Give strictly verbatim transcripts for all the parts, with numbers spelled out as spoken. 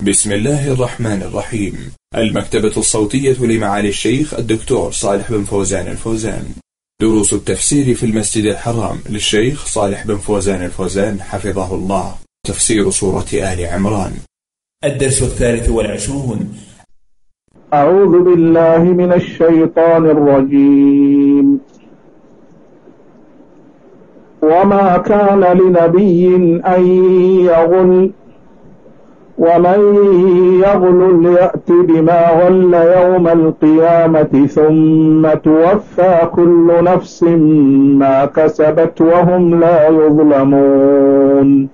بسم الله الرحمن الرحيم. المكتبة الصوتية لمعالي الشيخ الدكتور صالح بن فوزان الفوزان. دروس التفسير في المسجد الحرام للشيخ صالح بن فوزان الفوزان حفظه الله. تفسير سورة آل عمران. الدرس الثالث والعشرون. أعوذ بالله من الشيطان الرجيم. وما كان لنبي أن يغل ومن يغل يأت بما غل يوم القيامة ثم توفى كل نفس ما كسبت وهم لا يظلمون.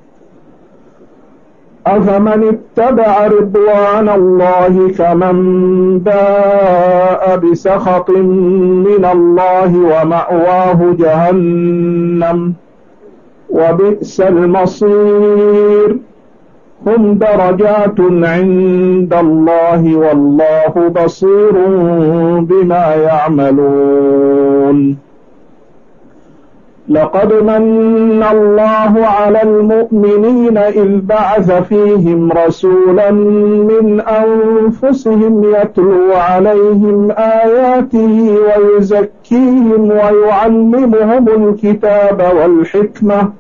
أفمن اتبع رضوان الله كمن باء بسخط من الله ومأواه جهنم وبئس المصير. هم درجات عند الله والله بصير بما يعملون. لقد من الله على المؤمنين إذ بعث فيهم رسولا من أنفسهم يتلو عليهم آياته ويزكيهم ويعلمهم الكتاب والحكمة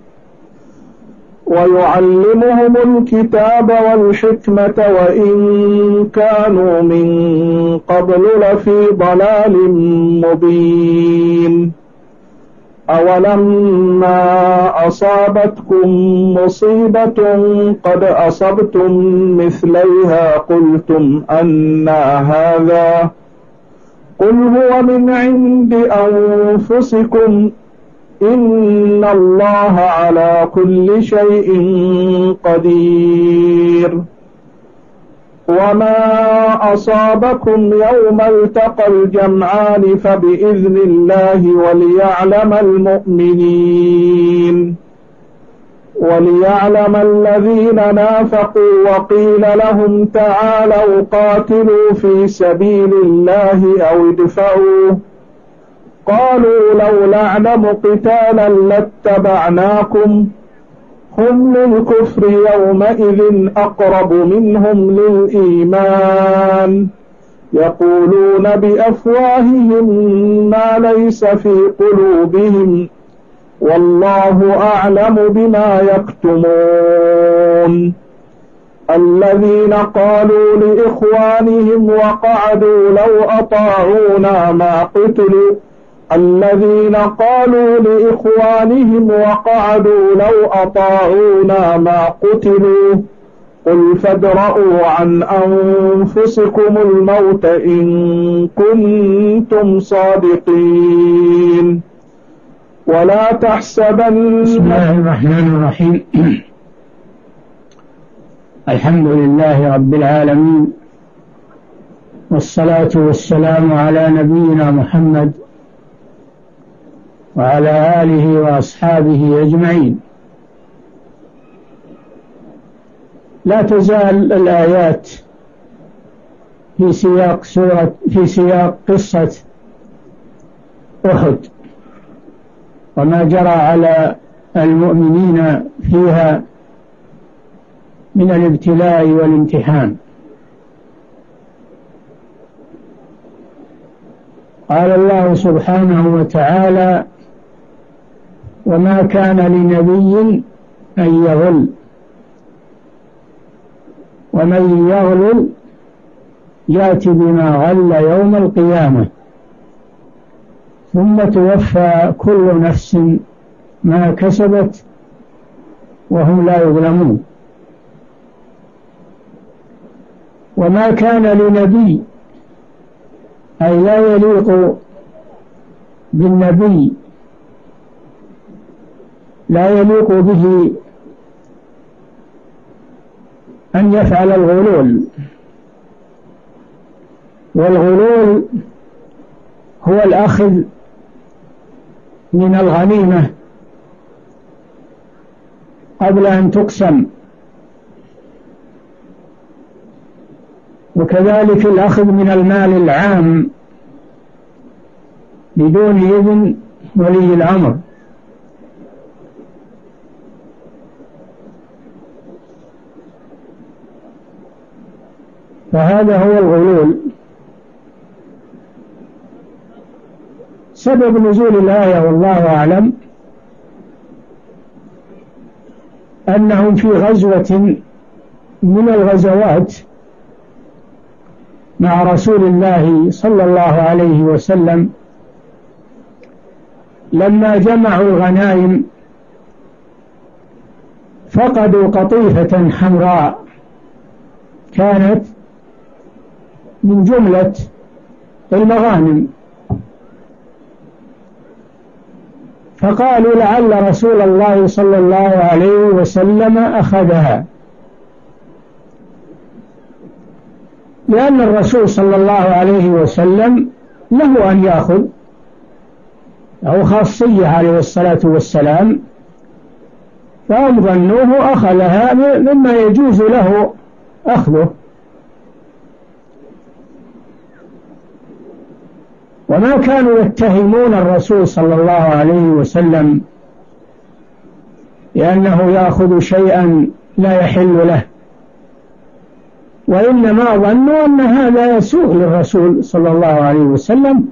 ويعلمهم الكتاب والحكمة وإن كانوا من قبل لفي ضلال مبين. أولما أصابتكم مصيبة قد أصبتم مثليها قلتم أنى هذا قل هو من عند أنفسكم إن الله على كل شيء قدير. وما أصابكم يوم التقى الجمعان فبإذن الله وليعلم المؤمنين وليعلم الذين نافقوا وقيل لهم تعالوا قاتلوا في سبيل الله أو ادفعوا قالوا لو نعلم قتالا لاتبعناكم هم للكفر يومئذ أقرب منهم للإيمان يقولون بأفواههم ما ليس في قلوبهم والله أعلم بما يكتمون. الذين قالوا لإخوانهم وقعدوا لو أطاعونا ما قتلوا الذين قالوا لإخوانهم وقعدوا لو أطاعونا ما قتلوا قل فادرءوا عن أنفسكم الموت إن كنتم صادقين. ولا تحسبن. بسم الله الرحمن الرحيم. الحمد لله رب العالمين والصلاة والسلام على نبينا محمد وعلى آله وأصحابه أجمعين. لا تزال الآيات في سياق سورة في سياق قصة أحد وما جرى على المؤمنين فيها من الابتلاء والامتحان. قال الله سبحانه وتعالى: وما كان لنبي أن يغل ومن يغلل يأت بما غل يوم القيامة ثم توفى كل نفس ما كسبت وهم لا يظلمون. وما كان لنبي أي لا يليق بالنبي لا يليق به أن يفعل الغلول. والغلول هو الأخذ من الغنيمة قبل أن تقسم، وكذلك الأخذ من المال العام بدون إذن ولي الأمر. فهذا هو الغلول. سبب نزول الآية والله أعلم أنهم في غزوة من الغزوات مع رسول الله صلى الله عليه وسلم، لما جمعوا الغنائم فقدوا قطيفة حمراء كانت من جملة المغانم، فقالوا لعل رسول الله صلى الله عليه وسلم أخذها، لأن الرسول صلى الله عليه وسلم له أن يأخذ، أو خاصية عليه الصلاة والسلام، فهم ظنوه أخذها مما يجوز له أخذه. وما كانوا يتهمون الرسول صلى الله عليه وسلم لأنه يأخذ شيئا لا يحل له، وإنما ظنوا أن هذا يسوء للرسول صلى الله عليه وسلم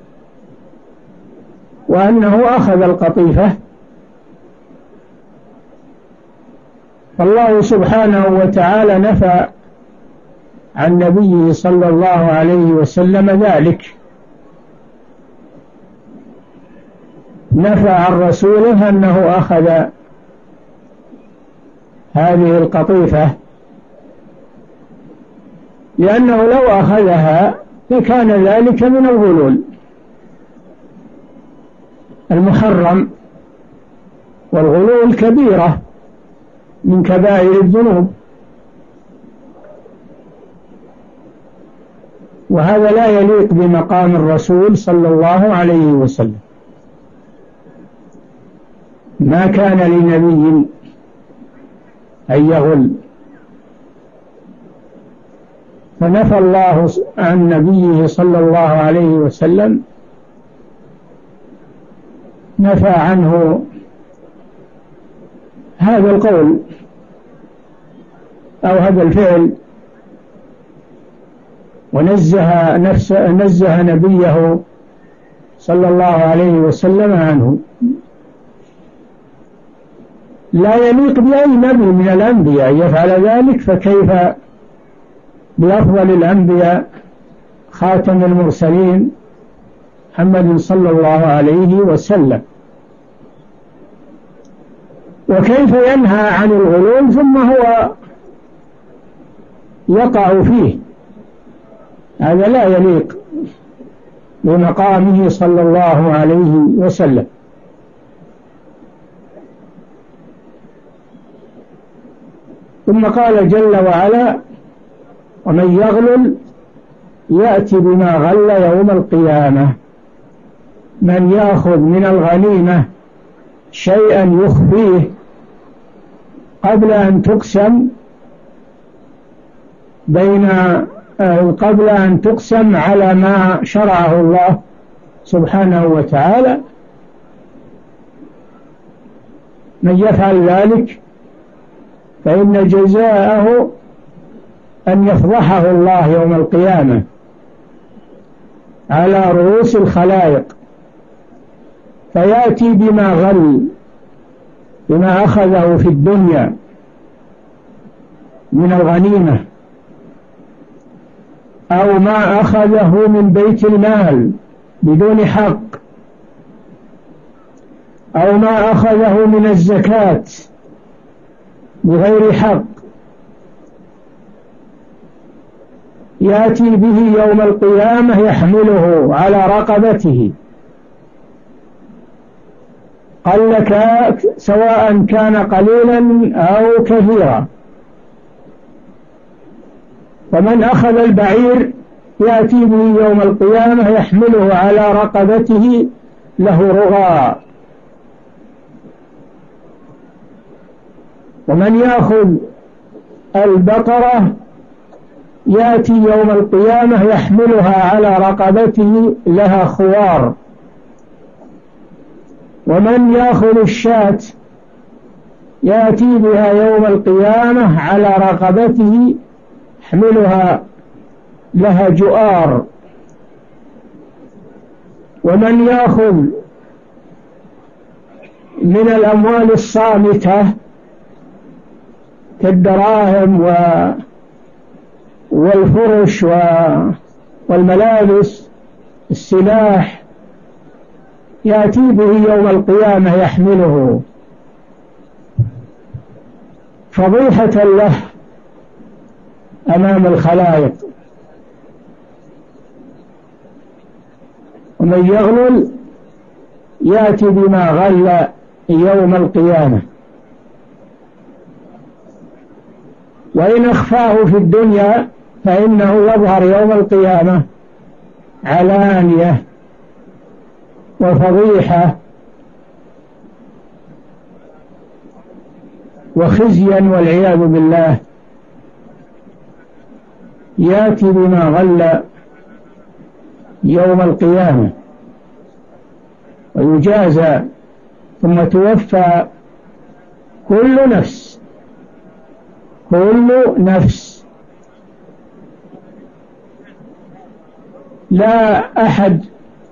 وأنه أخذ القطيفة. فالله سبحانه وتعالى نفى عن نبيه صلى الله عليه وسلم ذلك، نفى عن رسوله أنه أخذ هذه القطيفة، لأنه لو أخذها لكان ذلك من الغلول المحرم، والغلول كبيرة من كبائر الذنوب، وهذا لا يليق بمقام الرسول صلى الله عليه وسلم. ما كان لنبي أن يغل، فنفى الله عن نبيه صلى الله عليه وسلم، نفى عنه هذا القول أو هذا الفعل، ونزه نفس نزه نبيه صلى الله عليه وسلم عنه. لا يليق بأي نبي من الأنبياء يفعل ذلك، فكيف بأفضل الأنبياء خاتم المرسلين محمد صلى الله عليه وسلم؟ وكيف ينهى عن الغلول ثم هو يقع فيه؟ هذا لا يليق بمقامه صلى الله عليه وسلم. ثم قال جل وعلا: ومن يغلل يأتي بما غل يوم القيامة. من يأخذ من الغنيمة شيئا يخفيه قبل أن تقسم بين قبل أن تقسم على ما شرعه الله سبحانه وتعالى، من يفعل ذلك فإن جزاءه أن يفضحه الله يوم القيامة على رؤوس الخلائق، فيأتي بما غل، بما أخذه في الدنيا من الغنيمة، أو ما أخذه من بيت المال بدون حق، أو ما أخذه من الزكاة بغير حق، يأتي به يوم القيامة يحمله على رقبته، قل لك سواء كان قليلا أو كثيرا. ومن أخذ البعير يأتي به يوم القيامة يحمله على رقبته له رغاء. ومن يأخذ البقرة يأتي يوم القيامة يحملها على رقبته لها خوار. ومن يأخذ الشاة يأتي بها يوم القيامة على رقبته يحملها لها جؤار. ومن يأخذ من الأموال الصامتة كالدراهم والفرش والملابس السلاح يأتي به يوم القيامة يحمله فضيحة له أمام الخلائق. ومن يغلل يأتي بما غل يوم القيامة. وإن أخفاه في الدنيا فإنه يظهر يوم القيامة علانية وفضيحة وخزيا والعياذ بالله. يأتي بما غل يوم القيامة ويجازى ثم توفى كل نفس كل نفس لا أحد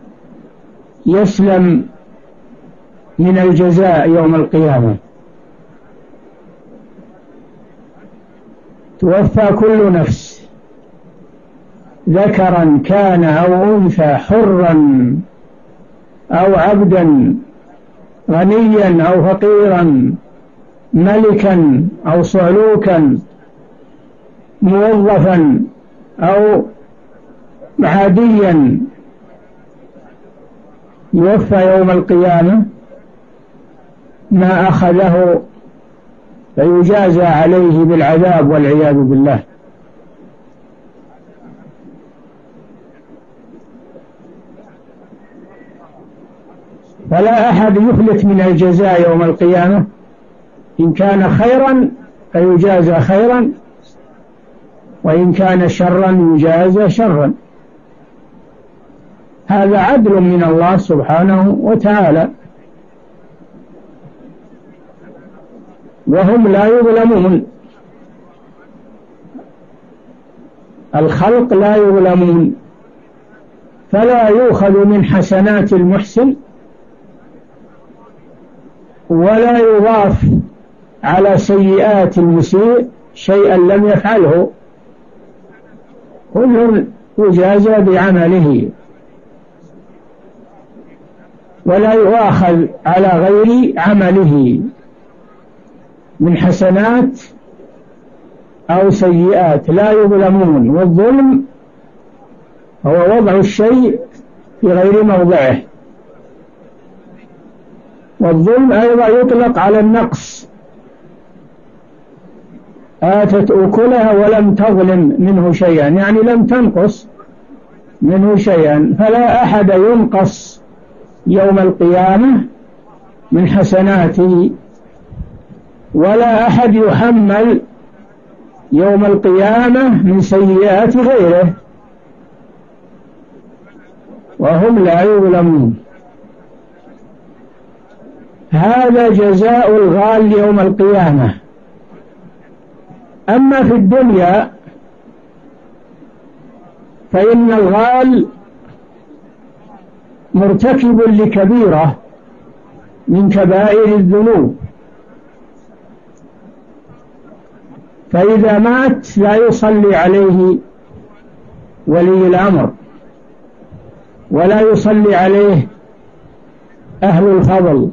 يسلم من الجزاء يوم القيامة. توفى كل نفس ذكرا كان أو أنثى، حرا أو عبدا، غنيا أو فقيرا، ملكا أو صعلوكا، موظفا أو عاديا. يوفى يوم القيامة ما أخذه فيجازى عليه بالعذاب والعياذ بالله. فلا أحد يفلت من الجزاء يوم القيامة، إن كان خيرا فيجازى خيرا، وإن كان شرا يجازى شرا. هذا عدل من الله سبحانه وتعالى، وهم لا يظلمون. الخلق لا يظلمون، فلا يؤخذ من حسنات المحسن ولا يضاف على سيئات المسيء شيئا لم يفعله، كل يجازى بعمله ولا يؤاخذ على غير عمله من حسنات أو سيئات، لا يظلمون. والظلم هو وضع الشيء في غير موضعه، والظلم أيضا يطلق على النقص. آتت أكلها ولم تظلم منه شيئا، يعني لم تنقص منه شيئا. فلا أحد ينقص يوم القيامة من حسناته، ولا أحد يحمل يوم القيامة من سيئات غيره، وهم لا يظلمون. هذا جزاء الغال يوم القيامة. أما في الدنيا فإن الغال مرتكب لكبيرة من كبائر الذنوب، فإذا مات لا يصلي عليه ولي الأمر، ولا يصلي عليه أهل الفضل،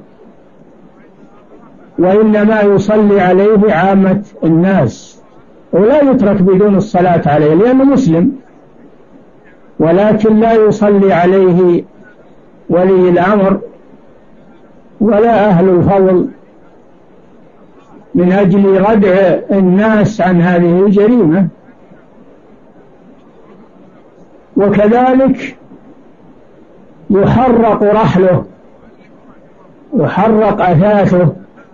وإنما يصلي عليه عامة الناس، ولا يترك بدون الصلاة عليه لأنه مسلم، ولكن لا يصلي عليه ولي الأمر ولا أهل الفضل من أجل ردع الناس عن هذه الجريمة. وكذلك يحرق رحله، يحرق أثاثه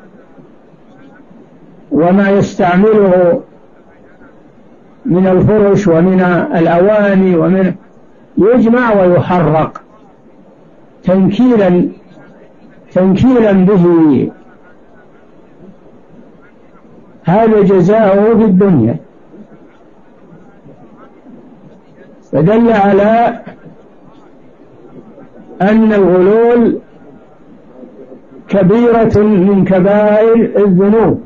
وما يستعمله من الفرش ومن الأواني، ومن يجمع ويحرق تنكيلا تنكيلا به. هذا جزاؤه في الدنيا. فدل على أن الغلول كبيرة من كبائر الذنوب.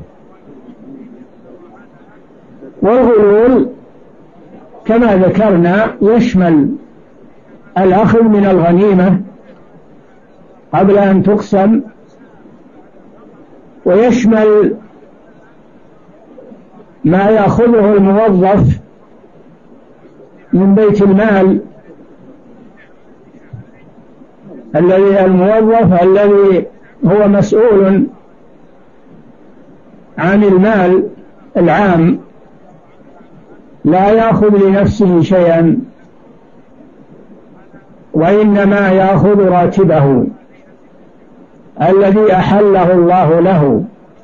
والغلول كما ذكرنا يشمل الأخذ من الغنيمة قبل أن تقسم، ويشمل ما يأخذه الموظف من بيت المال الذي الموظف الذي هو مسؤول عن المال العام لا يأخذ لنفسه شيئا، وإنما يأخذ راتبه الذي أحله الله له،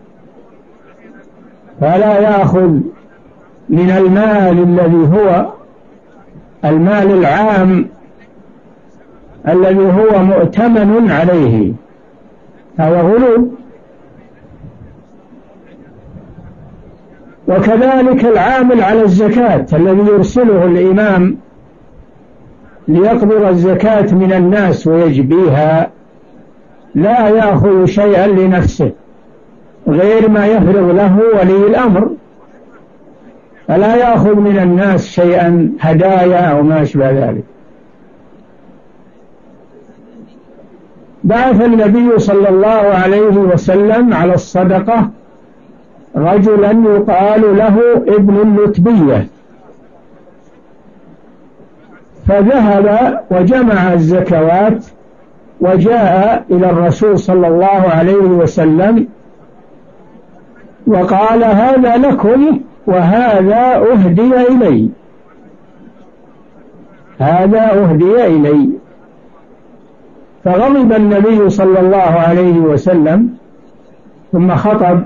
فلا يأخذ من المال الذي هو المال العام الذي هو مؤتمن عليه، هذا غلو. وكذلك العامل على الزكاة الذي يرسله الإمام ليقبض الزكاة من الناس ويجبيها لا يأخذ شيئا لنفسه غير ما يفرض له ولي الأمر، فلا يأخذ من الناس شيئا هدايا أو ما أشبه ذلك. بعث النبي صلى الله عليه وسلم على الصدقة رجلا يقال له ابن اللتبية، فذهب وجمع الزكوات وجاء إلى الرسول صلى الله عليه وسلم وقال: هذا لكم وهذا أهدي إلي، هذا أهدي إلي. فغضب النبي صلى الله عليه وسلم ثم خطب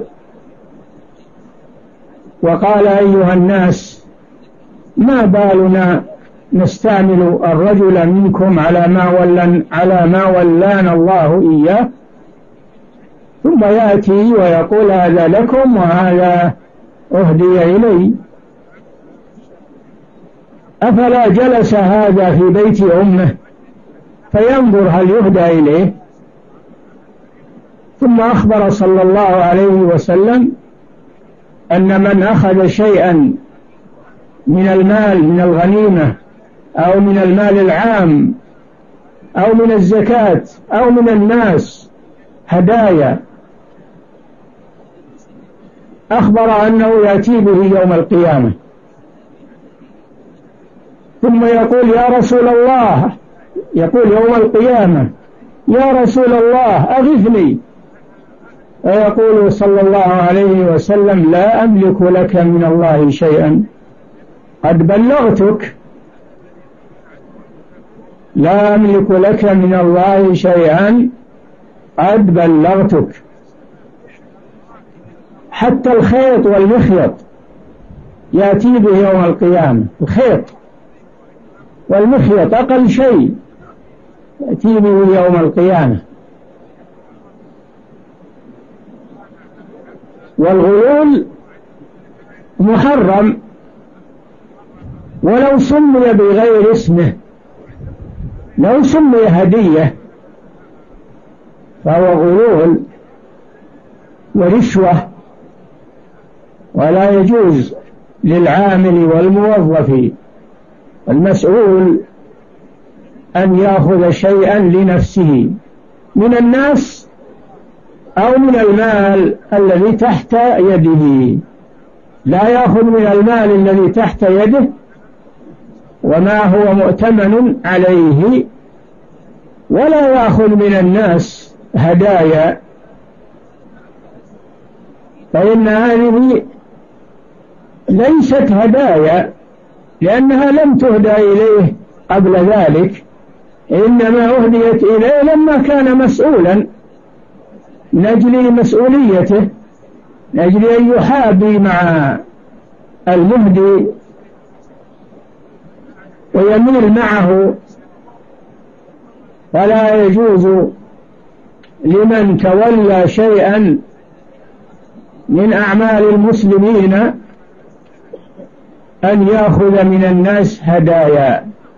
وقال: أيها الناس، ما بالنا نستعمل الرجل منكم على ما ولن على ما ولانا الله إياه، ثم يأتي ويقول: هذا لكم وهذا أهدي إلي. أفلا جلس هذا في بيت أمه فينظر هل يهدى إليه؟ ثم أخبر صلى الله عليه وسلم أن من أخذ شيئا من المال من الغنيمة أو من المال العام أو من الزكاة أو من الناس هدايا، أخبر أنه يأتي به يوم القيامة ثم يقول: يا رسول الله، يقول يوم القيامة: يا رسول الله أغثني. ويقول صلى الله عليه وسلم: لا أملك لك من الله شيئا، قد بلغتك، لا أملك لك من الله شيئا قد بلغتك. حتى الخيط والمخيط يأتي به يوم القيامة، الخيط والمخيط أقل شيء يأتي به يوم القيامة. والغلول محرم ولو سمي بغير اسمه، لو سمي هدية فهو غلول ورشوة، ولا يجوز للعامل والموظف المسؤول أن يأخذ شيئا لنفسه من الناس أو من المال الذي تحت يده، لا يأخذ من المال الذي تحت يده وما هو مؤتمن عليه، ولا يأخذ من الناس هدايا، فإن هذه ليست هدايا لأنها لم تهدى إليه قبل ذلك، إنما أهديت إليه لما كان مسؤولا نجل مسؤوليته، نجل أن يحابي مع المهدي ويميل معه. فلا يجوز لمن تولى شيئا من أعمال المسلمين أن يأخذ من الناس هدايا،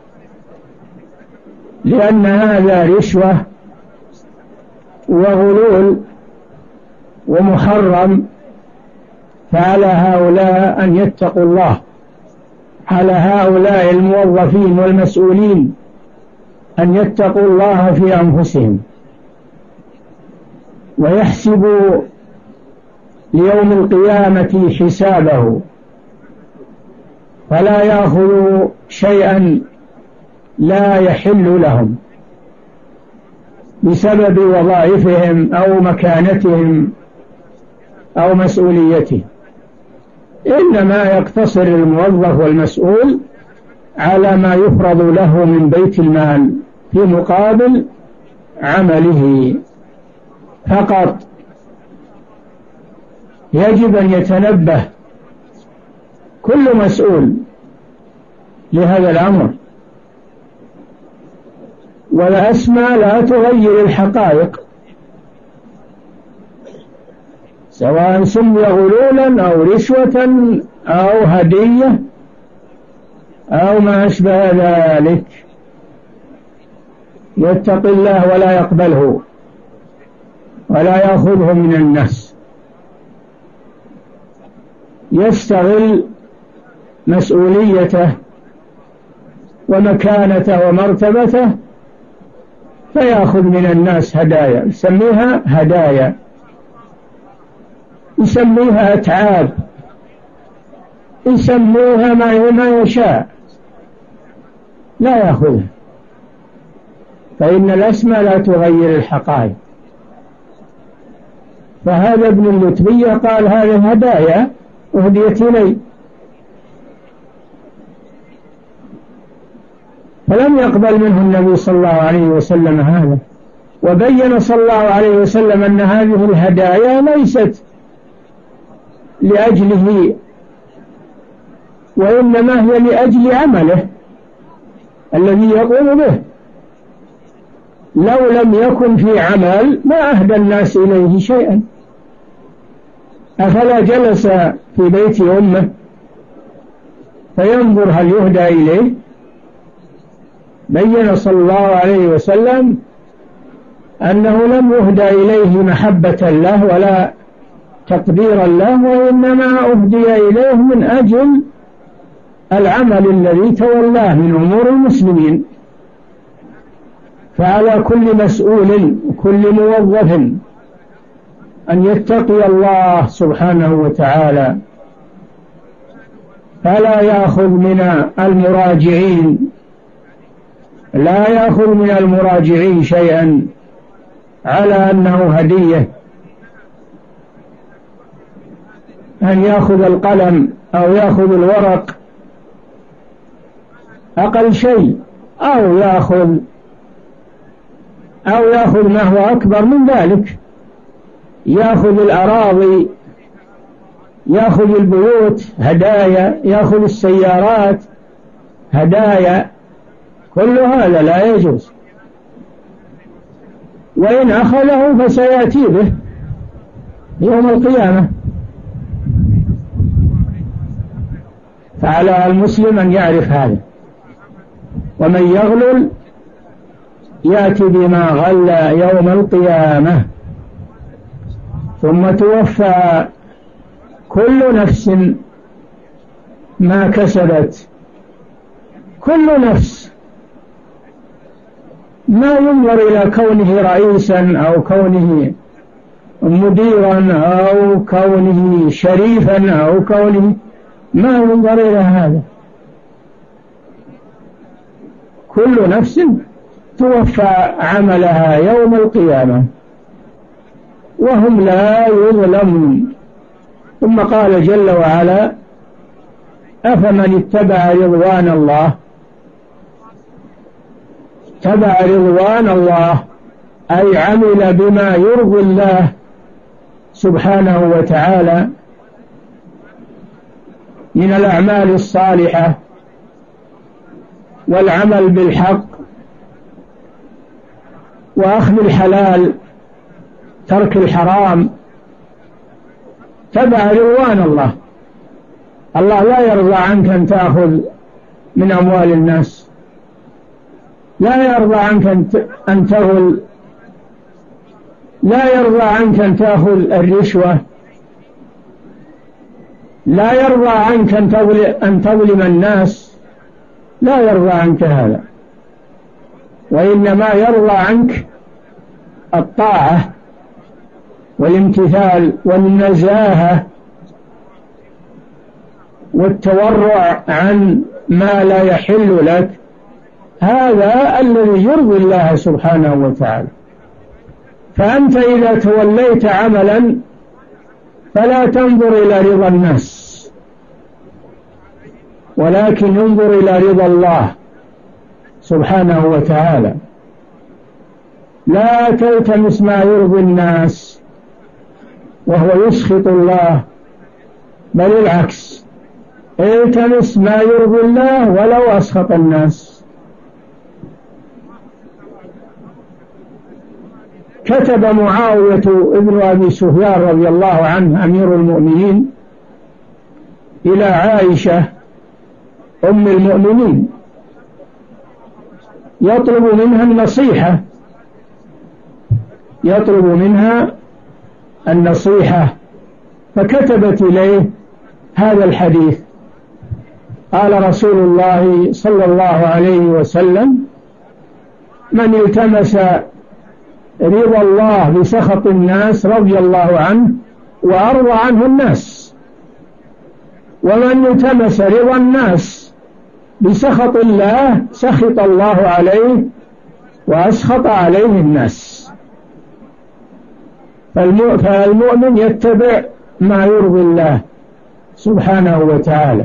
لأن هذا رشوة وغلول ومحرم. فعلى هؤلاء أن يتقوا الله، على هؤلاء الموظفين والمسؤولين أن يتقوا الله في أنفسهم ويحسبوا ليوم القيامة حسابه، فلا يأخذوا شيئا لا يحل لهم بسبب وظائفهم أو مكانتهم أو مسؤوليتهم، إنما يقتصر الموظف والمسؤول على ما يفرض له من بيت المال في مقابل عمله فقط. يجب أن يتنبه كل مسؤول لهذا الأمر، والأسماء لا تغير الحقائق، سواء سمي غلولا أو رشوة أو هدية أو ما أشبه ذلك. يتقي الله ولا يقبله ولا يأخذه من الناس، يستغل مسؤوليته ومكانته ومرتبته فيأخذ من الناس هدايا، يسميها هدايا، يسميها أتعاب، يسميها ما يشاء، لا يأخذها، فإن الأسماء لا تغير الحقائق. فهذا ابن اللتبية قال هذه هدايا أهديت إلي، فلم يقبل منه النبي صلى الله عليه وسلم هذا، وبين صلى الله عليه وسلم أن هذه الهدايا ليست لأجله، وإنما هي لأجل عمله الذي يقوم به. لو لم يكن في عمل ما أهدى الناس إليه شيئا، أفلا جلس في بيت أمه فينظر هل يهدى إليه؟ بين صلى الله عليه وسلم أنه لم يهدى إليه محبة له ولا تقديرا له، وإنما أهدي إليه من أجل العمل الذي تولاه من أمور المسلمين. فعلى كل مسؤول وكل موظف أن يتقي الله سبحانه وتعالى، فلا يأخذ من المراجعين لا يأخذ من المراجعين شيئا على أنه هدية، أن يأخذ القلم أو يأخذ الورق أقل شيء، أو يأخذ أو يأخذ ما هو أكبر من ذلك، يأخذ الأراضي، يأخذ البيوت هدايا، يأخذ السيارات هدايا، كل هذا لا يجوز، وإن أخذه فسيأتي به يوم القيامة. فعلى المسلم أن يعرف هذا، ومن يغلل يأتي بما غل يوم القيامة، ثم توفى كل نفس ما كسبت. كل نفس، ما ينظر إلى كونه رئيسا أو كونه مديرا أو كونه شريفا أو كونه، ما ينظر إلى هذا. كل نفس توفى عملها يوم القيامة وهم لا يظلمون. ثم قال جل وعلا: أفمن اتبع رضوان الله اتبع رضوان الله أي عمل بما يرضي الله سبحانه وتعالى من الأعمال الصالحة والعمل بالحق وأخذ الحلال ترك الحرام، تبع رضوان الله. الله لا يرضى عنك أن تأخذ من أموال الناس لا يرضى عنك أن تغل، لا يرضى عنك أن تأخذ الرشوة، لا يرضى عنك أن تظلم الناس، لا يرضى عنك هذا، وإنما يرضى عنك الطاعة والامتثال والنزاهة والتورع عن ما لا يحل لك، هذا الذي يرضي الله سبحانه وتعالى. فأنت إذا توليت عملا فلا تنظر إلى رضا الناس، ولكن انظر إلى رضا الله سبحانه وتعالى. لا تلتمس ما يرضي الناس وهو يسخط الله، بل العكس، التمس ما يرضي الله ولو أسخط الناس. كتب معاوية ابن أبي سفيان رضي الله عنه أمير المؤمنين إلى عائشة أم المؤمنين يطلب منها النصيحة، يطلب منها النصيحة، فكتبت إليه هذا الحديث. قال رسول الله صلى الله عليه وسلم: من التمس رضا الله بسخط الناس رضي الله عنه وأرضى عنه الناس، ومن التمس رضا الناس بسخط الله سخط الله عليه وأسخط عليه الناس. فالمؤمن يتبع ما يرضي الله سبحانه وتعالى.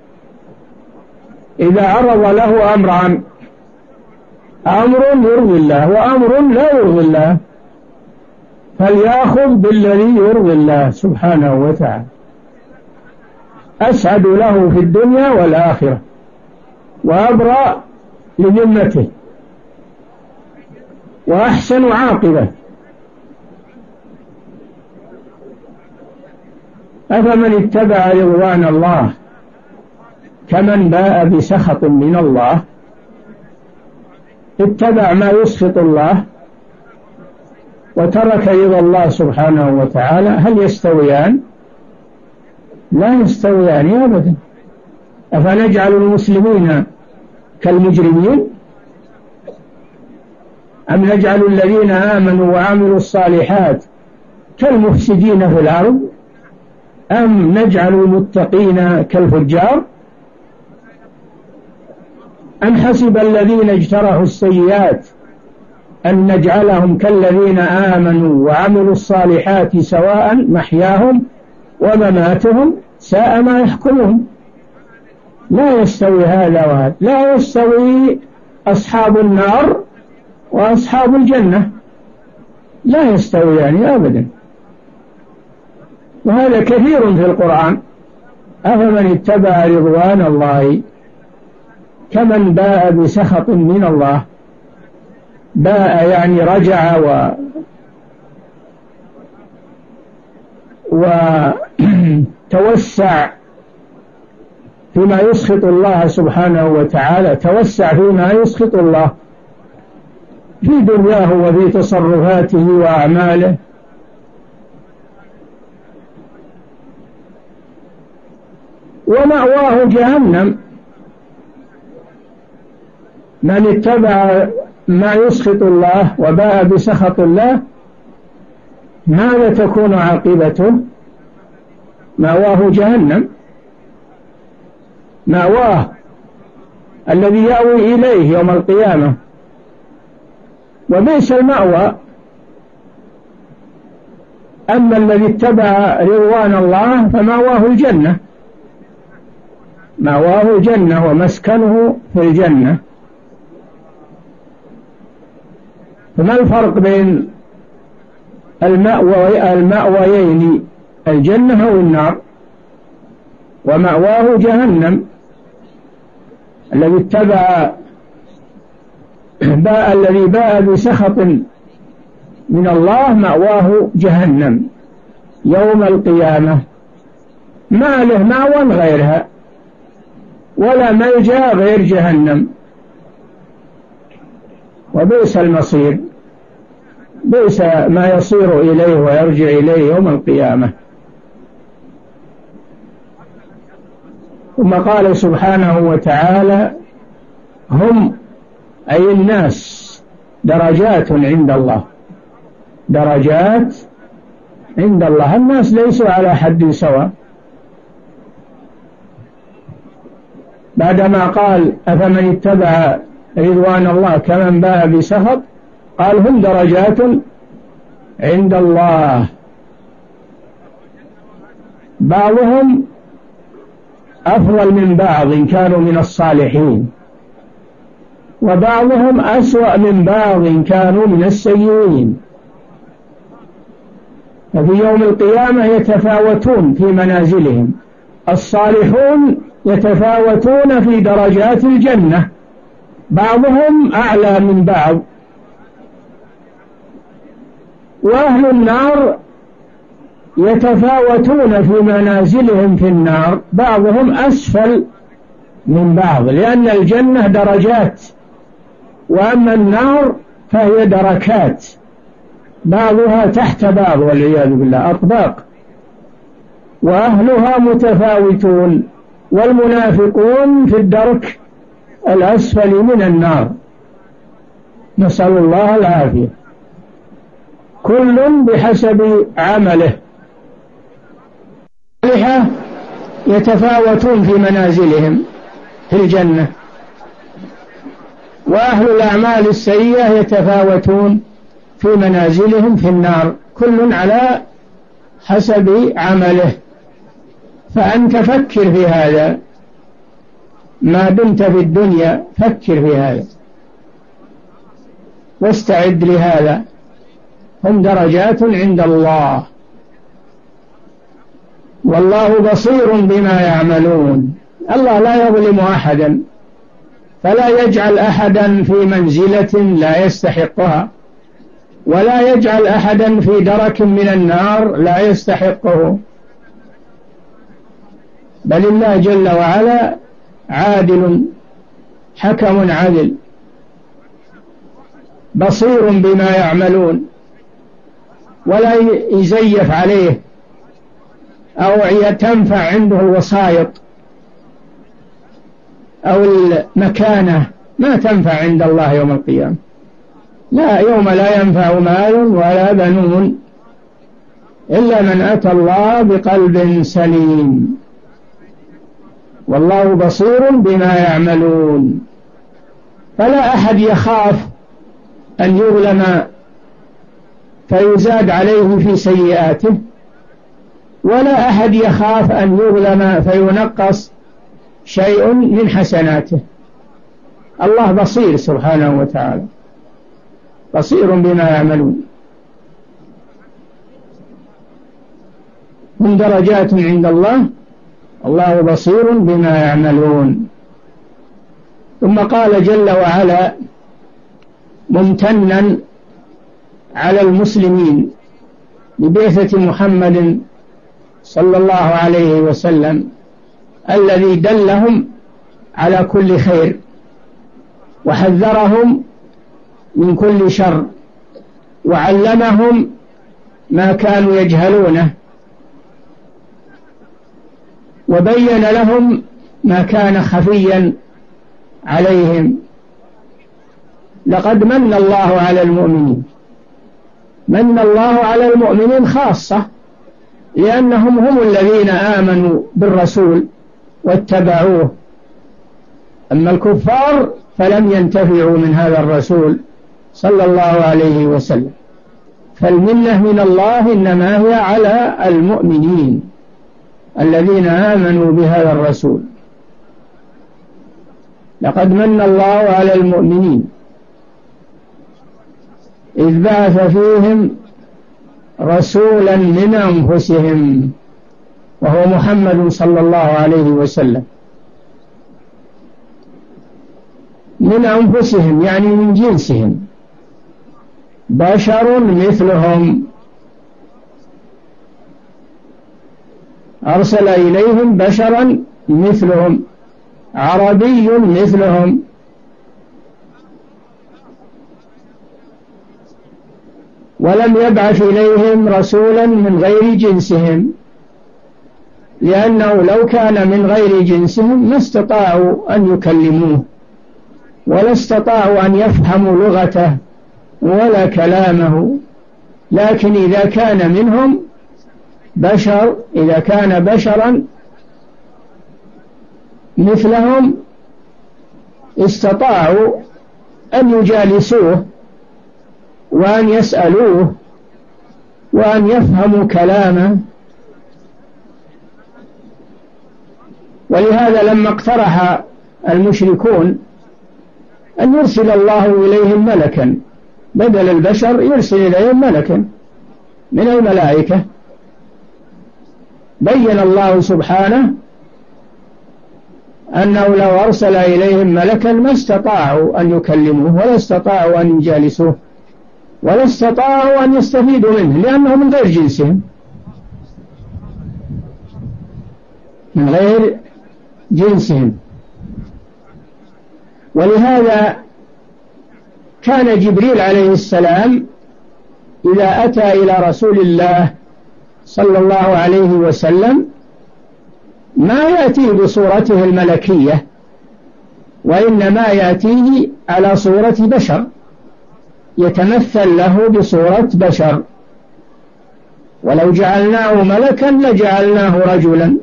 إذا عرض له أمران، أمر يرضي الله وأمر لا يرضي الله، فليأخذ بالذي يرضي الله سبحانه وتعالى، أسعد له في الدنيا والآخرة وأبرأ لذمته وأحسن عاقبة. أفمن اتبع رضوان الله كمن باء بسخط من الله، اتبع ما يسخط الله وترك رضا الله سبحانه وتعالى، هل يستويان؟ لا يستويان أبدا. أفنجعل المسلمين كالمجرمين أم نجعل الذين آمنوا وعملوا الصالحات كالمفسدين في الأرض أم نجعل المتقين كالفجار؟ أم حسب الذين اجترحوا السيئات أن نجعلهم كالذين آمنوا وعملوا الصالحات سواء محياهم ومماتهم ساء ما يحكمون. لا يستوي هذا وهذا، لا يستوي أصحاب النار وأصحاب الجنة، لا يستويان يعني أبدا، وهذا كثير في القرآن. أفمن اتبع رضوان الله كمن باء بسخط من الله، باء يعني رجع و وتوسع فيما يسخط الله سبحانه وتعالى، توسع فيما يسخط الله في دنياه وفي تصرفاته وأعماله. ومأواه جهنم. من اتبع ما يسخط الله وباء بسخط الله ماذا تكون عاقبته؟ مأواه جهنم، مأواه الذي يأوي إليه يوم القيامة، وبئس المأوى. أما الذي اتبع رضوان الله فمأواه الجنة، مأواه الجنة ومسكنه في الجنة. فما الفرق بين المأوى المأويين، الجنة أو النار؟ ومأواه جهنم. الذي اتبع باء الذي باء بسخط من الله مأواه جهنم يوم القيامة، ما له مأوى غيرها ولا ملجأ غير جهنم. وبئس المصير، بئس ما يصير إليه ويرجع إليه يوم القيامة. ثم قال سبحانه وتعالى: هم أي الناس درجات عند الله، درجات عند الله، الناس ليسوا على حد سواء. بعدما قال: أفمن اتبع رضوان الله كمن باء بسخط، قال: هم درجات عند الله، بعضهم أفضل من بعض إن كانوا من الصالحين، وبعضهم أسوأ من بعض إن كانوا من السيئين. ففي يوم القيامة يتفاوتون في منازلهم، الصالحون يتفاوتون في درجات الجنة، بعضهم أعلى من بعض، وأهل النار يتفاوتون في منازلهم في النار، بعضهم أسفل من بعض، لأن الجنة درجات، وأما النار فهي دركات، بعضها تحت بعض والعياذ بالله، أطباق، وأهلها متفاوتون، والمنافقون في الدرك الأسفل من النار، نسأل الله العافية. كل بحسب عمله، الصالحة يتفاوتون في منازلهم في الجنة، وأهل الأعمال السيئة يتفاوتون في منازلهم في النار، كل على حسب عمله. فأنت فكر في هذا ما دمت في الدنيا، فكر في هذا واستعد لهذا. هم درجات عند الله، والله بصير بما يعملون. الله لا يظلم أحدا، فلا يجعل أحدا في منزلة لا يستحقها، ولا يجعل أحدا في درك من النار لا يستحقه، بل الله جل وعلا عادل حكم عدل بصير بما يعملون، ولا يزيف عليه أو تنفع عنده الوسائط أو المكانة، ما تنفع عند الله يوم القيامة. لا، يوم لا ينفع مال ولا بنون إلا من أتى الله بقلب سليم، والله بصير بما يعملون. فلا أحد يخاف أن يظلم فيزاد عليه في سيئاته، ولا أحد يخاف أن يظلم فينقص شيء من حسناته. الله بصير سبحانه وتعالى، بصير بما يعملون. هم درجات عند الله، الله بصير بما يعملون. ثم قال جل وعلا ممتنا على المسلمين ببعثة محمد صلى الله عليه وسلم، الذي دلهم على كل خير وحذرهم من كل شر وعلمهم ما كانوا يجهلونه وبين لهم ما كان خفيا عليهم. لقد من الله على المؤمنين، من الله على المؤمنين خاصة، لأنهم هم الذين آمنوا بالرسول واتبعوه، أما الكفار فلم ينتفعوا من هذا الرسول صلى الله عليه وسلم. فالمنة من الله إنما هي على المؤمنين الذين آمنوا بهذا الرسول. لقد من الله على المؤمنين إذ بعث فيهم رسولا من أنفسهم وهو محمد صلى الله عليه وسلم. من أنفسهم يعني من جنسهم، بشر مثلهم، أرسل إليهم بشرا مثلهم، عربي مثلهم، ولم يبعث إليهم رسولا من غير جنسهم، لأنه لو كان من غير جنسهم ما استطاعوا أن يكلموه ولا استطاعوا أن يفهموا لغته ولا كلامه. لكن إذا كان منهم بشر، إذا كان بشرا مثلهم استطاعوا أن يجالسوه وأن يسألوه وأن يفهموا كلامه. ولهذا لما اقترح المشركون أن يرسل الله إليهم ملكا بدل البشر، يرسل إليهم ملكا من الملائكة، بين الله سبحانه أنه لو أرسل إليهم ملكا ما استطاعوا أن يكلموه ولا استطاعوا أن يجالسوه ولا استطاعوا أن يستفيدوا منه، لأنه من غير جنسهم، من غير جنسهم. ولهذا كان جبريل عليه السلام إذا أتى إلى رسول الله صلى الله عليه وسلم ما يأتي بصورته الملكية، وإنما يأتيه على صورة بشر، يتمثل له بصورة بشر. ولو جعلناه ملكا لجعلناه رجلا،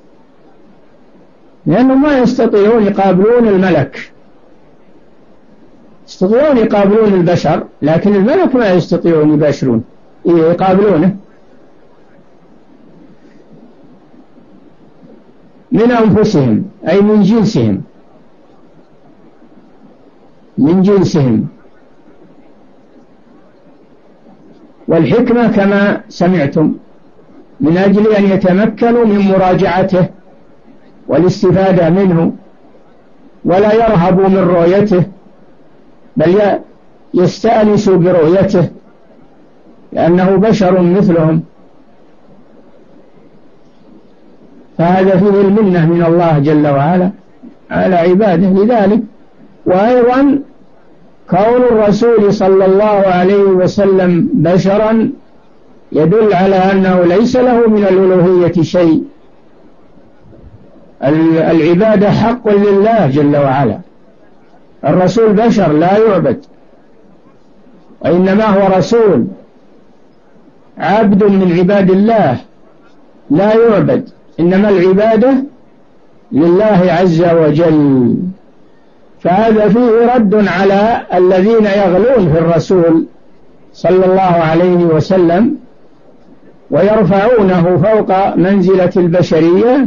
لأنهم ما يستطيعون يقابلون الملك، يستطيعون يقابلون البشر، لكن الملك ما يستطيعون يباشرون يقابلونه. من أنفسهم أي من جنسهم، من جنسهم. والحكمة كما سمعتم من أجل أن يتمكنوا من مراجعته والاستفادة منه، ولا يرهبوا من رؤيته بل يستأنسوا برؤيته، لأنه بشر مثلهم. فهذا فيه المنة من الله جل وعلا على عباده. لذلك وأيضا كون الرسول صلى الله عليه وسلم بشرا يدل على أنه ليس له من الألوهية شيء. العبادة حق لله جل وعلا، الرسول بشر لا يعبد، وإنما هو رسول عبد من عباد الله لا يعبد، إنما العبادة لله عز وجل. فهذا فيه رد على الذين يغلون في الرسول صلى الله عليه وسلم ويرفعونه فوق منزلة البشرية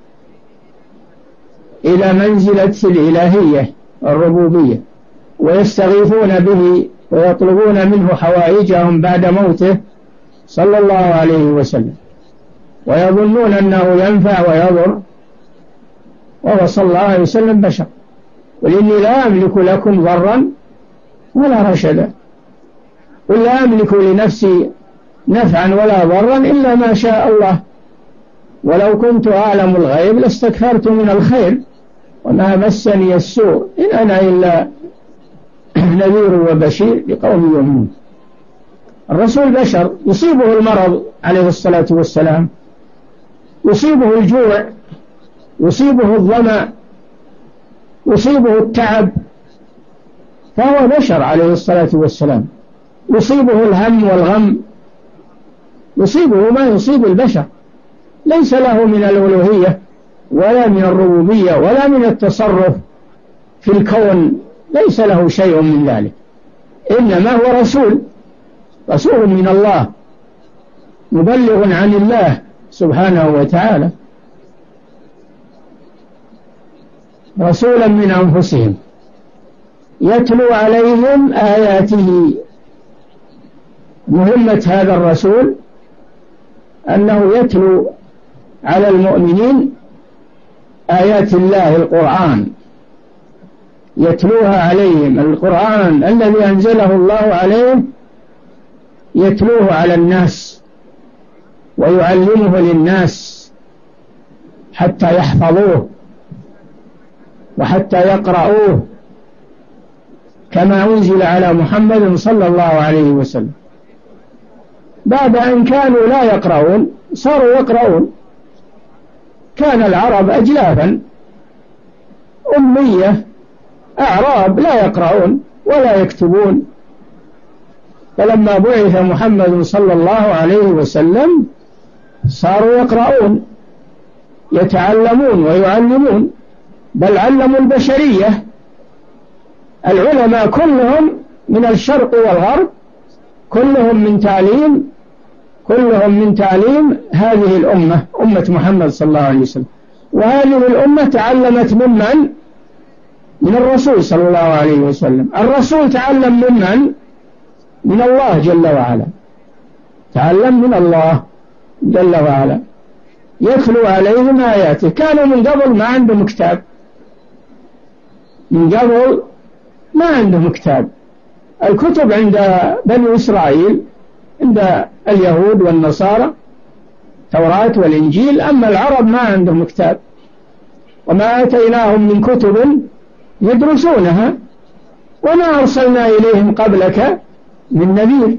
إلى منزلة الإلهية الربوبية، ويستغيثون به ويطلبون منه حوائجهم بعد موته صلى الله عليه وسلم، ويظنون أنه ينفع ويضر، وهو صلى الله عليه وسلم بشر. قل إني لا أملك لكم ضرا ولا رشدا، قل لا أملك لنفسي نفعا ولا ضرا إلا ما شاء الله، ولو كنت أعلم الغيب لاستكثرت من الخير وما مسني السوء إن أنا إلا نذير وبشير لقوم يؤمنون. الرسول بشر، يصيبه المرض عليه الصلاة والسلام، يصيبه الجوع، يصيبه الظمأ، يصيبه التعب، فهو بشر عليه الصلاة والسلام، يصيبه الهم والغم، يصيبه ما يصيب البشر. ليس له من الألوهية ولا من الربوبية ولا من التصرف في الكون، ليس له شيء من ذلك، إنما هو رسول، رسول من الله مبلغ عن الله سبحانه وتعالى، رسولا من أنفسهم يتلو عليهم آياته. مهمة هذا الرسول أنه يتلو على المؤمنين آيات الله، القرآن يتلوها عليهم، القرآن الذي أنزله الله عليه يتلوه على الناس ويعلمه للناس حتى يحفظوه وحتى يقرؤوه كما أنزل على محمد صلى الله عليه وسلم. بعد أن كانوا لا يقرؤون صاروا يقرؤون. كان العرب أجلافا أمية أعراب لا يقرؤون ولا يكتبون، فلما بعث محمد صلى الله عليه وسلم صاروا يقرؤون يتعلمون ويعلمون، بل علموا البشرية. العلماء كلهم من الشرق والغرب كلهم من تعليم كلهم من تعليم هذه الأمة، أمة محمد صلى الله عليه وسلم. وهذه الأمة تعلمت ممن؟ من الرسول صلى الله عليه وسلم. الرسول تعلم ممن؟ من الله جل وعلا، تعلم من الله جل وعلا، يتلو عليهم آياته. كانوا من قبل ما عندهم كتاب، من قبل ما عندهم كتاب. الكتب عند بني إسرائيل، عند اليهود والنصارى التوراة والإنجيل، أما العرب ما عندهم كتاب، وما آتيناهم من كتب يدرسونها وما أرسلنا إليهم قبلك من نذير.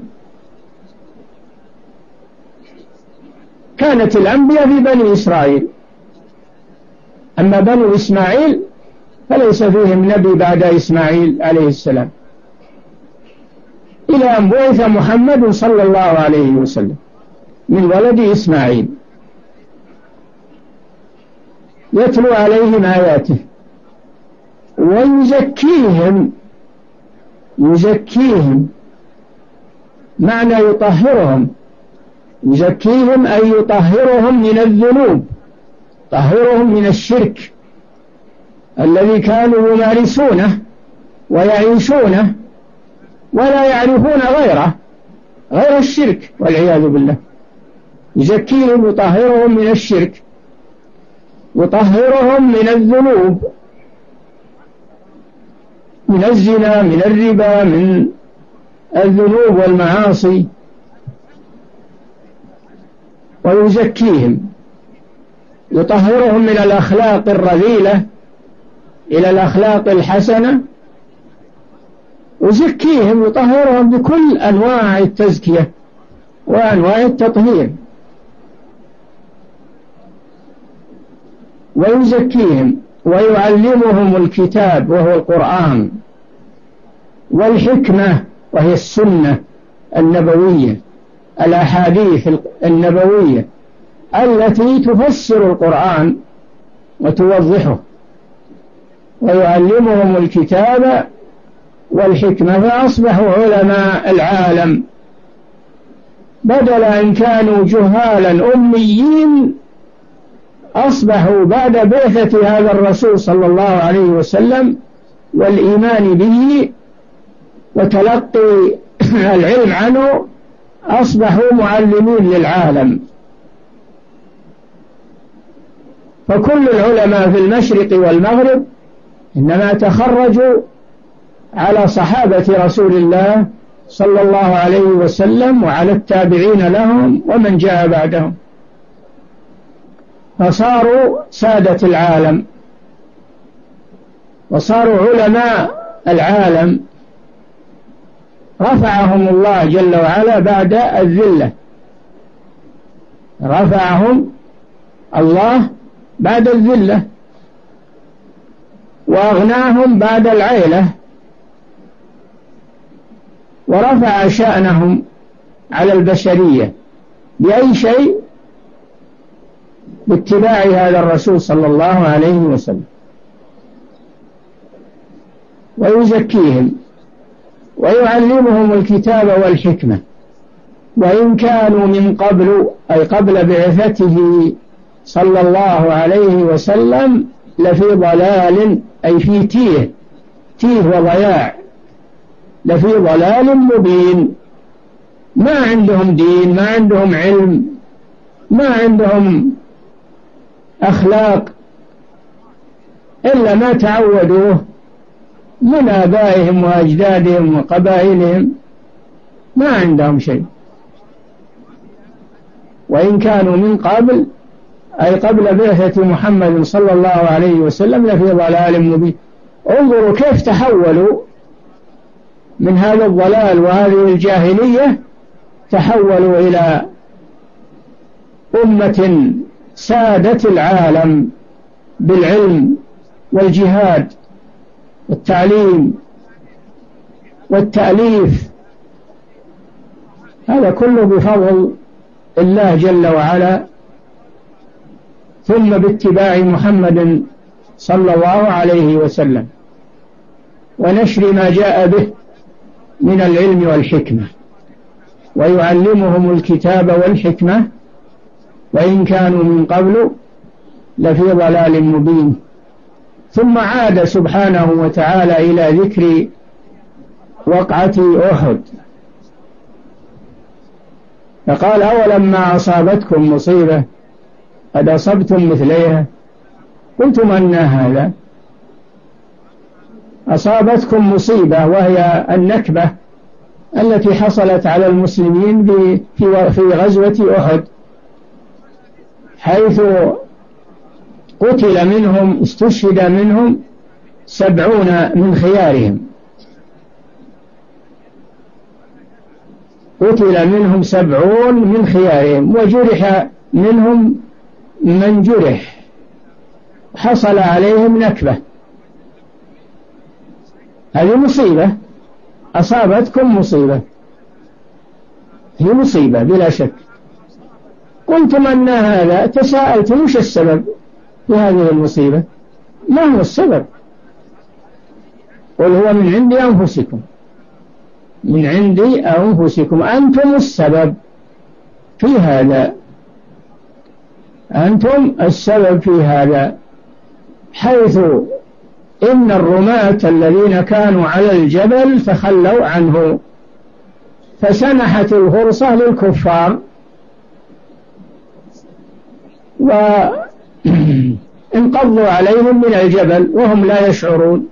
كانت الأنبياء في بني إسرائيل، أما بنو إسماعيل فليس فيهم نبي بعد إسماعيل عليه السلام، إلى أن بعث محمد صلى الله عليه وسلم من ولد إسماعيل يتلو عليهم آياته ويزكيهم. يزكيهم معنى يطهرهم، يزكيهم أي يطهرهم من الذنوب، يطهرهم من الشرك الذي كانوا يمارسونه ويعيشونه ولا يعرفون غيره غير الشرك والعياذ بالله. يزكيهم يطهرهم من الشرك، يطهرهم من الذنوب، من الزنا، من الربا، من الذنوب والمعاصي، ويزكيهم يطهرهم من الأخلاق الرذيلة إلى الأخلاق الحسنة، ويزكيهم يطهرهم بكل أنواع التزكية وأنواع التطهير. ويزكيهم ويعلمهم الكتاب وهو القرآن، والحكمة وهي السنة النبوية، الأحاديث النبوية التي تفسر القرآن وتوضحه. ويعلمهم الكتاب والحكمة، فأصبحوا علماء العالم، بدل أن كانوا جهالا أميين أصبحوا بعد بعثة هذا الرسول صلى الله عليه وسلم والإيمان به وتلقي العلم عنه، أصبحوا معلمين للعالم. فكل العلماء في المشرق والمغرب إنما تخرجوا على صحابة رسول الله صلى الله عليه وسلم وعلى التابعين لهم ومن جاء بعدهم، فصاروا سادة العالم وصاروا علماء العالم. رفعهم الله جل وعلا بعد الذلة، رفعهم الله بعد الذلة، وأغناهم بعد العيلة، ورفع شأنهم على البشرية. بأي شيء؟ باتباع هذا الرسول صلى الله عليه وسلم. ويزكيهم ويعلمهم الكتاب والحكمة، وإن كانوا من قبل أي قبل بعثته صلى الله عليه وسلم لفي ضلال أي في تيه تيه وضياع، لفي ضلال مبين. ما عندهم دين، ما عندهم علم، ما عندهم أخلاق إلا ما تعودوه من آبائهم وأجدادهم وقبائلهم، ما عندهم شيء. وإن كانوا من قبل أي قبل بعثة محمد صلى الله عليه وسلم لفي ضلال مبين. انظروا كيف تحولوا من هذا الضلال وهذه الجاهلية تحولوا إلى أمة سادت العالم بالعلم والجهاد والتعليم والتأليف. هذا كله بفضل الله جل وعلا، ثم باتباع محمد صلى الله عليه وسلم ونشر ما جاء به من العلم والحكمة، ويعلمهم الكتاب والحكمة وإن كانوا من قبل لفي ضلال مبين. ثم عاد سبحانه وتعالى إلى ذكر وقعة أحد فقال: أولما أصابتكم مصيبة قد أصبتم مثليها قلتم أن هذا. أصابتكم مصيبة وهي النكبة التي حصلت على المسلمين في غزوة أحد، حيث قتل منهم استشهد منهم سبعون من خيارهم، قتل منهم سبعون من خيارهم وجرح منهم من جرح، حصل عليهم نكبة. هذه مصيبة أصابتكم، مصيبة هي مصيبة بلا شك. قلتم أن هذا، تساءلتم وش السبب في هذه المصيبة؟ ما هو السبب؟ قل هو من عند أنفسكم، من عند أنفسكم، أنتم السبب في هذا، أنتم السبب في هذا، حيث إن الرماة الذين كانوا على الجبل تخلوا عنه فسنحت الفرصة للكفار وانقضوا عليهم من الجبل وهم لا يشعرون.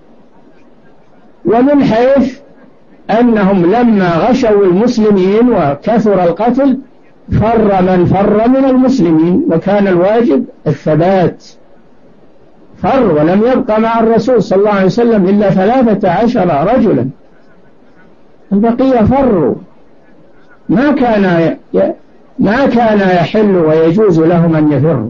ومن حيث أنهم لما غشوا المسلمين وكثر القتل فر من فر من المسلمين، وكان الواجب الثبات، فر ولم يبقى مع الرسول صلى الله عليه وسلم إلا ثلاثة عشر رجلا، البقية فروا. ما كان ي... ما كان يحل ويجوز لهم أن يفروا.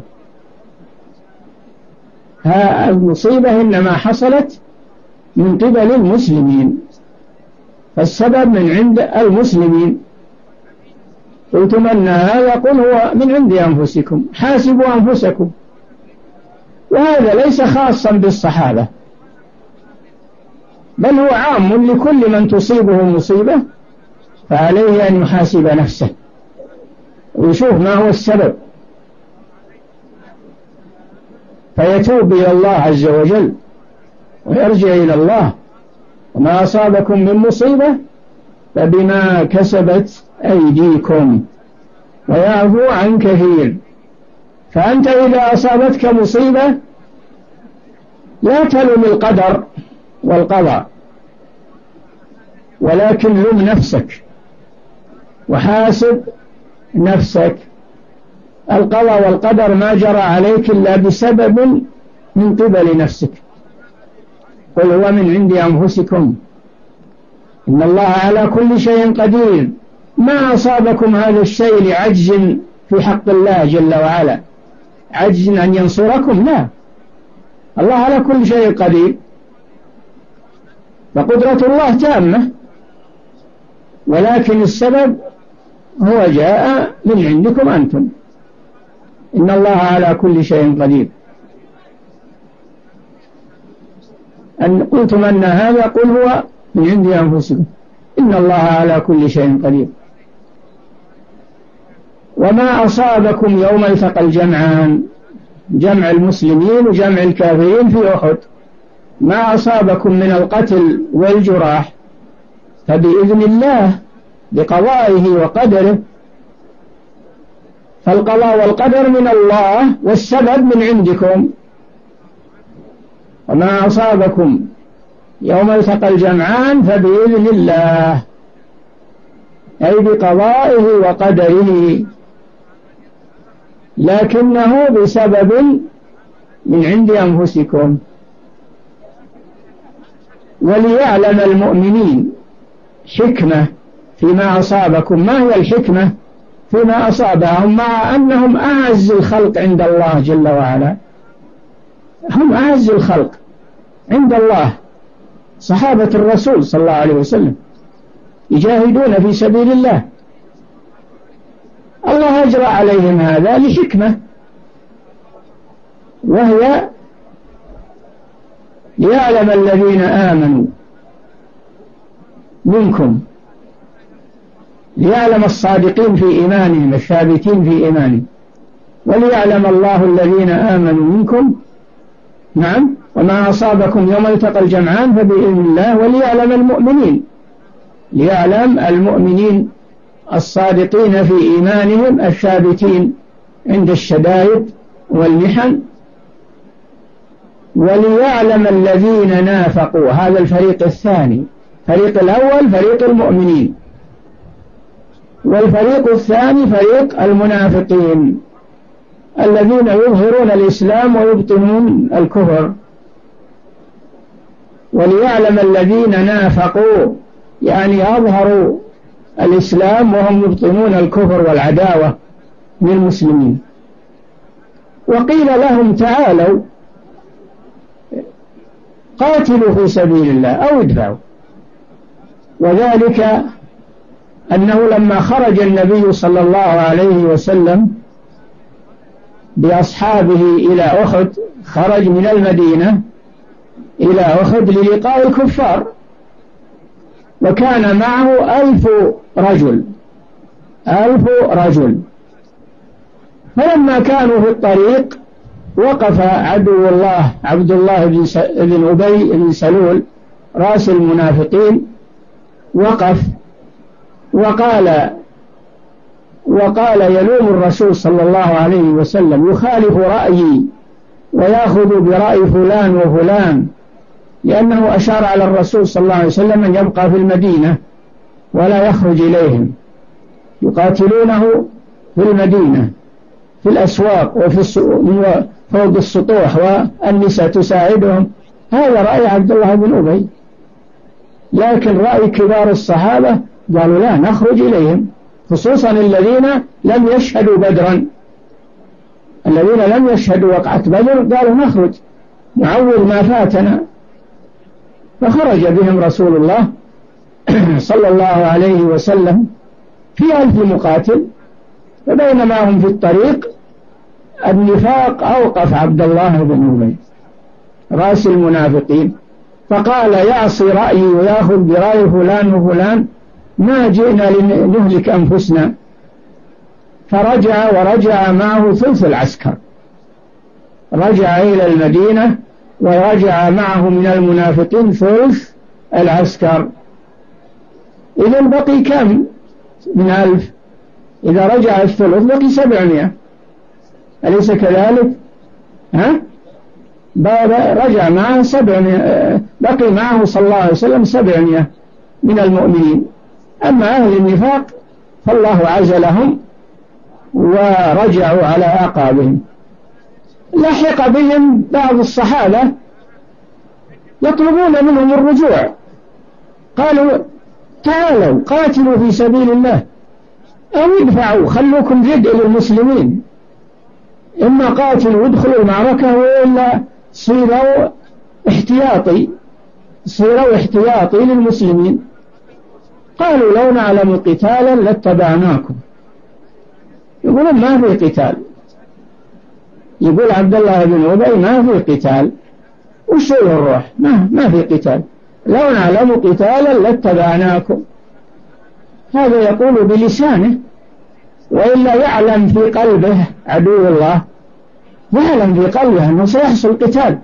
ها المصيبة إنما حصلت من قبل المسلمين، فالسبب من عند المسلمين. قلتم أن هذا، قل هو من عند أنفسكم، حاسبوا أنفسكم. وهذا ليس خاصا بالصحابة، بل هو عام لكل من تصيبه مصيبة، فعليه أن يحاسب نفسه ويشوف ما هو السبب، فيتوب إلى الله عز وجل ويرجع إلى الله. وما أصابكم من مصيبة فبما كسبت أيديكم ويعفو عن كثير. فأنت إذا أصابتك مصيبة لا تلوم القدر والقضاء، ولكن لوم نفسك وحاسب نفسك. القضاء والقدر ما جرى عليك إلا بسبب من قبل نفسك. قل هو من عند أنفسكم إن الله على كل شيء قدير. ما أصابكم هذا الشيء لعجز في حق الله جل وعلا، عجز أن ينصركم، لا، الله على كل شيء قدير، فقدرة الله تامة، ولكن السبب هو جاء من عندكم أنتم. إن الله على كل شيء قدير. أن قلتم أن هذا، قل هو من عند أنفسكم إن الله على كل شيء قدير. وما أصابكم يوم التقى الجمعان، جمع المسلمين وجمع الكافرين في أحد، ما أصابكم من القتل والجراح فبإذن الله بقضائه وقدره. فالقضاء والقدر من الله والسبب من عندكم. وما أصابكم يوم التقى الجمعان فبإذن الله، أي بقضائه وقدره، لكنه بسبب من عند أنفسكم. وليعلم المؤمنين حكمة فيما أصابكم. ما هي الحكمة فيما أصابهم مع أنهم أعز الخلق عند الله جل وعلا؟ هم أعز الخلق عند الله، صحابة الرسول صلى الله عليه وسلم يجاهدون في سبيل الله، الله أجرى عليهم هذا لحكمة، وهي ليعلم الذين آمنوا منكم، ليعلم الصادقين في إيمانهم الثابتين في إيمانهم، وليعلم الله الذين آمنوا منكم. نعم، وما أصابكم يوم التقى الجمعان فبإذن الله، وليعلم المؤمنين، ليعلم المؤمنين الصادقين في إيمانهم الثابتين عند الشدائد والمحن، وليعلم الذين نافقوا. هذا الفريق الثاني، فريق الأول فريق المؤمنين، والفريق الثاني فريق المنافقين الذين يظهرون الإسلام ويبطنون الكفر. وليعلم الذين نافقوا يعني أظهروا الإسلام وهم يبطنون الكفر والعداوة من المسلمين. وقيل لهم تعالوا قاتلوا في سبيل الله أو ادفعوا، وذلك أنه لما خرج النبي صلى الله عليه وسلم بأصحابه إلى أحد، خرج من المدينة إلى أحد للقاء الكفار، وكان معه ألف رجل ألف رجل فلما كانوا في الطريق وقف عدو الله عبد الله بن أبي بن سلول رأس المنافقين، وقف وقال وقال يلوم الرسول صلى الله عليه وسلم، يخالف رأيي ويأخذ برأي فلان وفلان، لأنه أشار على الرسول صلى الله عليه وسلم أن يبقى في المدينة ولا يخرج إليهم، يقاتلونه في المدينة في الأسواق وفي فوق السطوح والنساء تساعدهم. هذا رأي عبد الله بن أبي، لكن رأي كبار الصحابة قالوا لا نخرج إليهم، خصوصا الذين لم يشهدوا بدرا، الذين لم يشهدوا وقعة بدر قالوا نخرج نعوض ما فاتنا. فخرج بهم رسول الله صلى الله عليه وسلم في ألف مقاتل، فبينما هم في الطريق النفاق أوقف عبد الله بن أبي رأس المنافقين، فقال يعصي رأيي ويأخذ برأي فلان وفلان، ما جئنا لنهلك أنفسنا. فرجع ورجع معه ثلث العسكر، رجع إلى المدينة ورجع معه من المنافقين ثلث العسكر. إذن بقي كم من ألف؟ إذا رجع الثلث بقي سبعمائة، أليس كذلك؟ ها؟ رجع معه سبعمائة، بقي معه صلى الله عليه وسلم سبعمائة من المؤمنين. أما أهل النفاق فالله عزلهم ورجعوا على أعقابهم. لحق بهم بعض الصحابة يطلبون منهم الرجوع، قالوا تعالوا قاتلوا في سبيل الله أو ادفعوا، خلوكم جدء للمسلمين، إما قاتلوا وادخلوا المعركة وإلا صيروا احتياطي صيروا احتياطي للمسلمين. قالوا لو نعلم قتالا لاتبعناكم. يقولون ما في قتال، يقول عبد الله بن أبي ما في قتال، وش الروح؟ ما, ما في قتال، لو نعلم قتالا لاتبعناكم. هذا يقول بلسانه، وإلا يعلم في قلبه عدو الله، يعلم في قلبه أنه سيحصل قتال.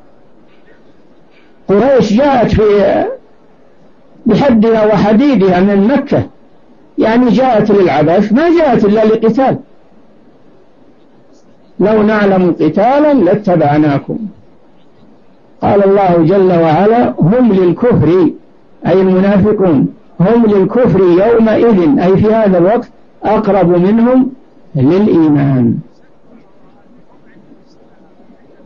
قريش جاءت في بحدها وحديدها من مكة، يعني جاءت للعبث، ما جاءت إلا لقتال. لو نعلم قتالا لاتبعناكم. قال الله جل وعلا هم للكفر أي المنافقون هم للكفر يومئذ أي في هذا الوقت أقرب منهم للإيمان.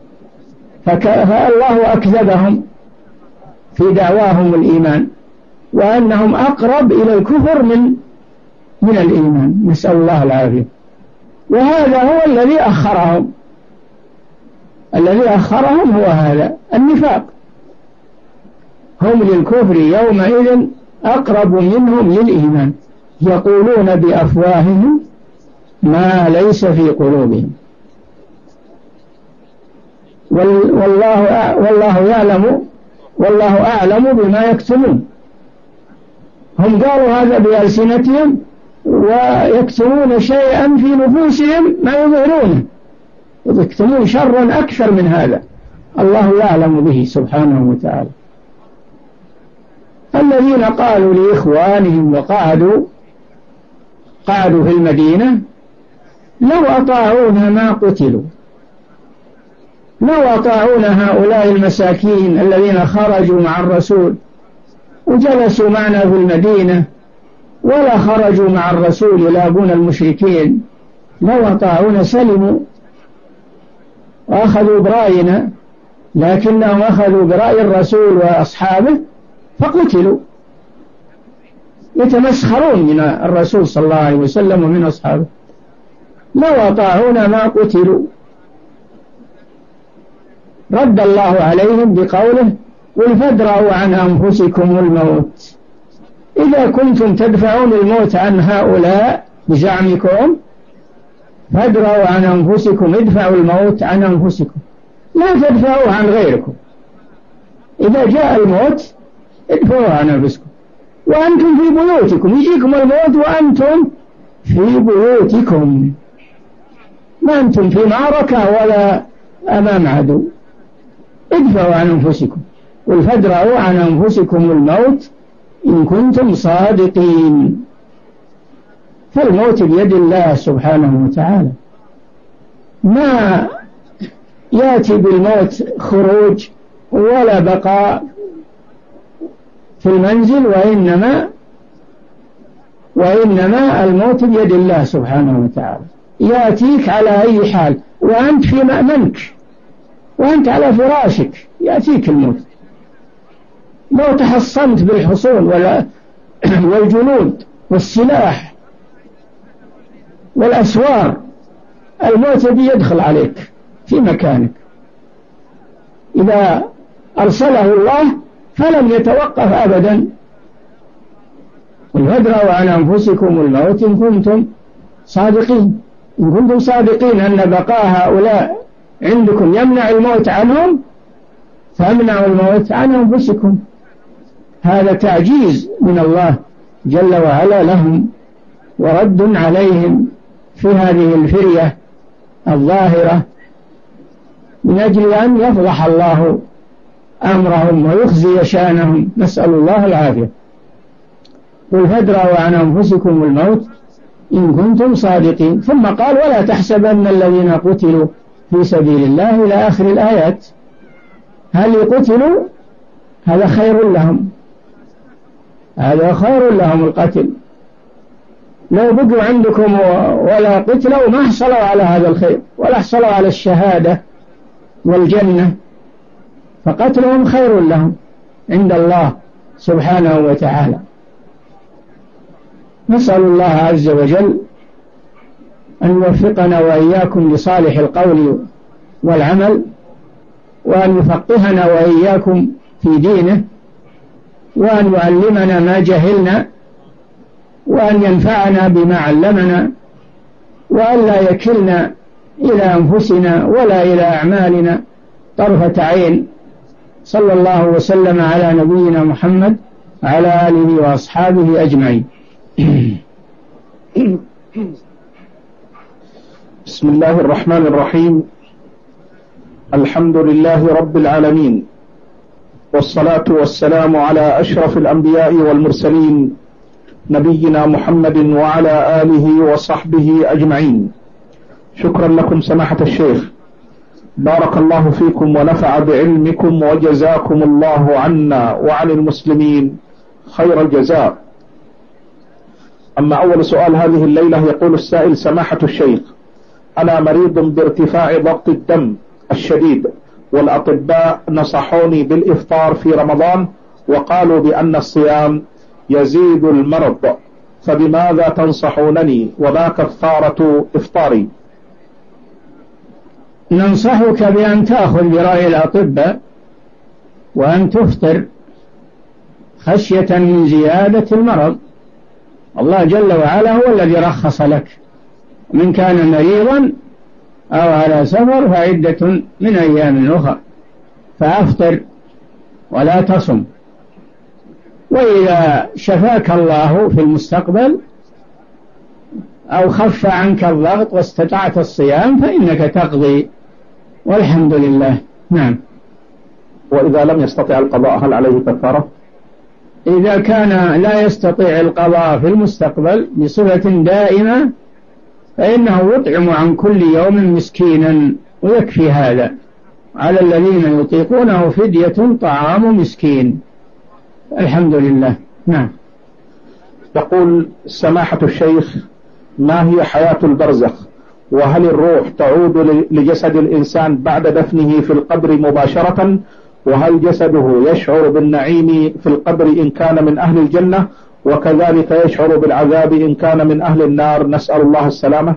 فالله أكذبهم في دعواهم الإيمان، وأنهم أقرب إلى الكفر من من الإيمان، نسأل الله العافية. وهذا هو الذي أخرهم، الذي أخرهم هو هذا النفاق، هم للكفر يومئذ أقرب منهم للإيمان، يقولون بأفواههم ما ليس في قلوبهم، والله والله يعلم والله أعلم بما يكتمون. هم قالوا هذا بألسنتهم ويكتمون شيئا في نفوسهم ما يظهرونه، يكتمون شرا أكثر من هذا، الله يعلم به سبحانه وتعالى. الذين قالوا لإخوانهم وقعدوا قعدوا في المدينة لو أطاعونا ما قتلوا، لو أطاعونا هؤلاء المساكين الذين خرجوا مع الرسول وجلسوا معنا في المدينة ولا خرجوا مع الرسول يلاقون المشركين، لو أطاعونا سلموا وأخذوا برأينا، لكنهم أخذوا برأي الرسول وأصحابه فقتلوا، يتمسخرون من الرسول صلى الله عليه وسلم ومن أصحابه. لو أطاعونا ما قتلوا. رد الله عليهم بقوله قل فادرءوا عن أنفسكم الموت، إذا كنتم تدفعون الموت عن هؤلاء بزعمكم فادرءوا عن أنفسكم، ادفعوا الموت عن أنفسكم، لا تدفعوا عن غيركم. إذا جاء الموت ادفعوا عن أنفسكم وأنتم في بيوتكم، يجيكم الموت وأنتم في بيوتكم، ما أنتم في معركة ولا أمام عدو، ادفعوا عن أنفسكم. قل فادرءوا عن أنفسكم الموت إن كنتم صادقين. فالموت بيد الله سبحانه وتعالى، ما يأتي بالموت خروج ولا بقاء في المنزل، وإنما وإنما الموت بيد الله سبحانه وتعالى، يأتيك على أي حال وأنت في مأمنك وأنت على فراشك يأتيك الموت. لو تحصنت بالحصون والجنود والسلاح والأسوار الموت بيدخل عليك في مكانك، إذا أرسله الله فلم يتوقف أبدا. وادرأوا عن أنفسكم الموت إن كنتم صادقين، إن كنتم صادقين أن بقاء هؤلاء عندكم يمنع الموت عنهم فامنعوا الموت عن أنفسكم. هذا تعجيز من الله جل وعلا لهم ورد عليهم في هذه الفرية الظاهرة من أجل أن يفضح الله أمرهم ويخزي شانهم، نسأل الله العافية. قل فادرءوا عن أنفسكم الموت إن كنتم صادقين. ثم قال ولا تحسبن الذين قتلوا في سبيل الله إلى آخر الآيات. هل يقتلوا؟ هذا خير لهم، هذا خير لهم القتل. لو بقوا عندكم ولا قتلوا ما حصلوا على هذا الخير ولا حصلوا على الشهادة والجنة، فقتلهم خير لهم عند الله سبحانه وتعالى. نسأل الله عز وجل أن يوفقنا وإياكم لصالح القول والعمل، وأن يفقهنا وإياكم في دينه، وأن يعلمنا ما جهلنا، وأن ينفعنا بما علمنا، وأن لا يكلنا إلى أنفسنا ولا إلى أعمالنا طرفة عين. صلى الله وسلم على نبينا محمد على آله وأصحابه أجمعين. بسم الله الرحمن الرحيم. الحمد لله رب العالمين، والصلاة والسلام على أشرف الأنبياء والمرسلين نبينا محمد وعلى آله وصحبه أجمعين. شكرا لكم سماحة الشيخ، بارك الله فيكم ونفع بعلمكم وجزاكم الله عنا وعن المسلمين خير الجزاء. أما أول سؤال هذه الليلة، يقول السائل سماحة الشيخ أنا مريض بارتفاع ضغط الدم الشديد، والأطباء نصحوني بالإفطار في رمضان وقالوا بأن الصيام يزيد المرض، فبماذا تنصحونني وما كفارة إفطاري؟ ننصحك بأن تأخذ برأي الأطباء وأن تفطر خشية من زيادة المرض. الله جل وعلا هو الذي رخص لك، من كان مريضا أو على سفر فعدة من أيام أخرى، فأفطر ولا تصم. وإذا شفاك الله في المستقبل أو خف عنك الضغط واستطعت الصيام فإنك تقضي والحمد لله. نعم. وإذا لم يستطع القضاء هل عليه كفارة؟ إذا كان لا يستطيع القضاء في المستقبل بصفة دائمة فإنه يطعم عن كل يوم مسكينا ويكفي هذا. على الذين يطيقونه فدية طعام مسكين. الحمد لله. نعم. يقول سماحة الشيخ: ما هي حياة البرزخ؟ وهل الروح تعود لجسد الإنسان بعد دفنه في القبر مباشرة؟ وهل جسده يشعر بالنعيم في القبر إن كان من أهل الجنة، وكذلك يشعر بالعذاب إن كان من أهل النار؟ نسأل الله السلامة.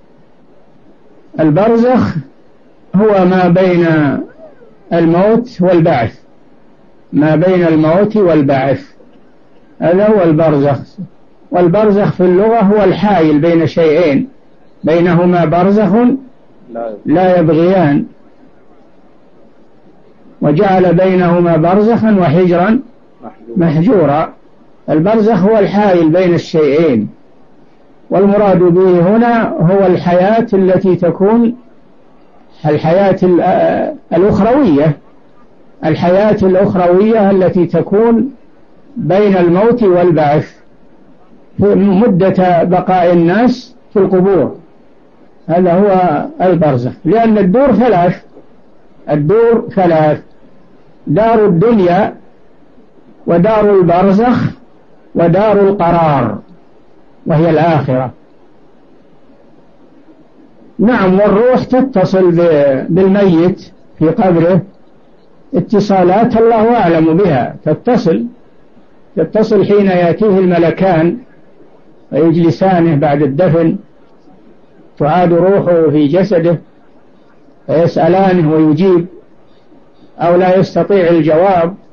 البرزخ هو ما بين الموت والبعث، ما بين الموت والبعث، هذا هو البرزخ. والبرزخ في اللغة هو الحائل بين شيئين بينهما برزخ لا يبغيان، وجعل بينهما برزخا وحجرا محجورا. البرزخ هو الحائل بين الشيئين، والمراد به هنا هو الحياة التي تكون الحياة الأخروية، الحياة الأخروية التي تكون بين الموت والبعث في مدة بقاء الناس في القبور. هذا هو البرزخ. لأن الدور ثلاث، الدور ثلاث: دار الدنيا ودار البرزخ ودار القرار وهي الآخرة. نعم. والروح تتصل بالميت في قبره اتصالات الله أعلم بها، تتصل تتصل حين يأتيه الملكان ويجلسانه بعد الدفن، تعاد روحه في جسده فيسألانه ويجيب أو لا يستطيع الجواب